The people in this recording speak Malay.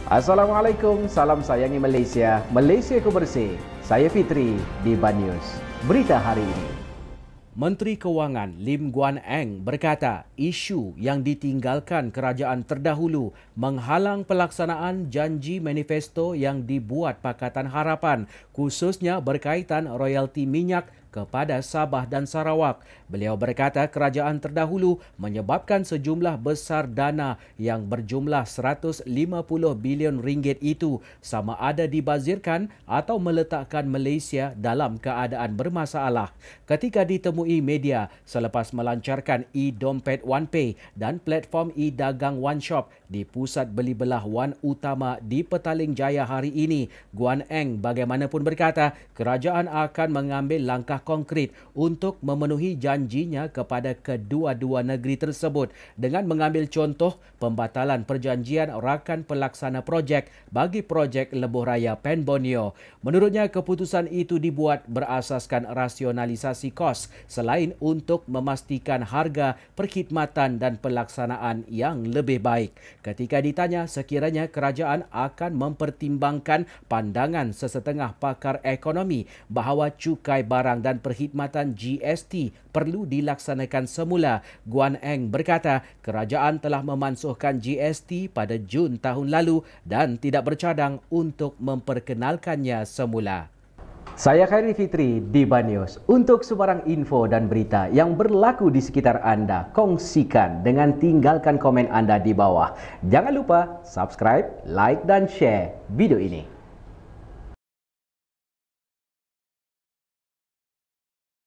Assalamualaikum, salam sayangi Malaysia. Malaysiaku bersih. Saya Fitri di Ban News. Berita hari ini. Menteri Kewangan Lim Guan Eng berkata isu yang ditinggalkan kerajaan terdahulu menghalang pelaksanaan janji manifesto yang dibuat Pakatan Harapan, khususnya berkaitan royalti minyak kepada Sabah dan Sarawak. Beliau berkata kerajaan terdahulu menyebabkan sejumlah besar dana yang berjumlah 150 bilion ringgit itu sama ada dibazirkan atau meletakkan Malaysia dalam keadaan bermasalah. Ketika ditemui media selepas melancarkan e-Dompet OnePay dan platform e-Dagang OneShop di pusat beli belah Wan Utama di Petaling Jaya hari ini, Guan Eng bagaimanapun berkata kerajaan akan mengambil langkah konkret untuk memenuhi janjinya kepada kedua-dua negeri tersebut dengan mengambil contoh pembatalan perjanjian rakan pelaksana projek bagi projek Lebuh Raya Pen Borneo. Menurutnya, keputusan itu dibuat berasaskan rasionalisasi kos selain untuk memastikan harga, perkhidmatan dan pelaksanaan yang lebih baik. Ketika ditanya sekiranya kerajaan akan mempertimbangkan pandangan sesetengah pakar ekonomi bahawa cukai barang dan perkhidmatan GST perlu dilaksanakan semula, Guan Eng berkata kerajaan telah memansuhkan GST pada Jun tahun lalu dan tidak bercadang untuk memperkenalkannya semula. Saya Khairi Fitri di Ban News. Untuk sebarang info dan berita yang berlaku di sekitar anda, kongsikan dengan tinggalkan komen anda di bawah. Jangan lupa subscribe, like dan share video ini.